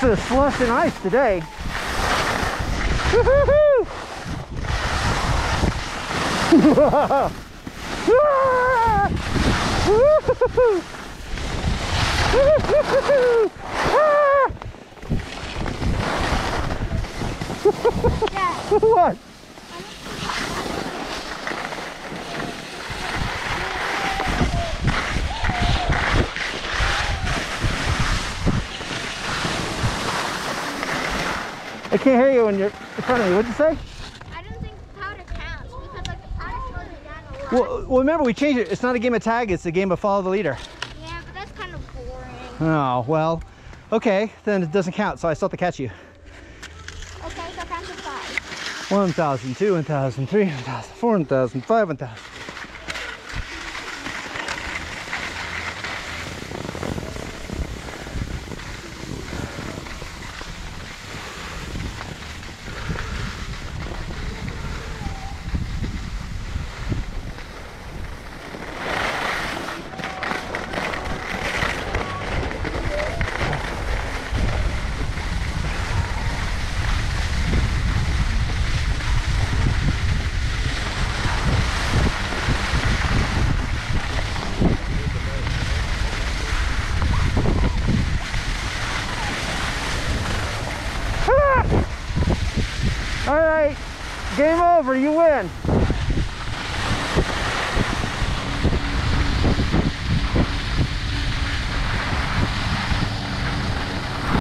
Lots of slush and ice today. Woo-hoo-hoo! What? I can't hear you when you're in front of me. What'd you say? I don't think powder counts because like the powder slows you down a lot. Well, remember we changed it. It's not a game of tag. It's a game of follow the leader. Yeah, but that's kind of boring. Oh, well, okay. Then it doesn't count, so I still have to catch you. Okay, so count to 5. 1,000, 2, 1,000, 3, 1,000, 4, 1,000, 5, 1,000. All right, game over, you win.